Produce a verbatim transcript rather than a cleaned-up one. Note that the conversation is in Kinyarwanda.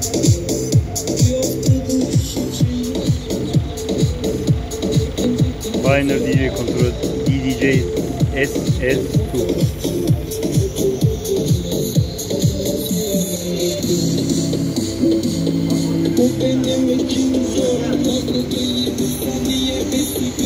Pioneer D J Control D D J S Z two. Bu benim için zor, nasıl değil, saniye besi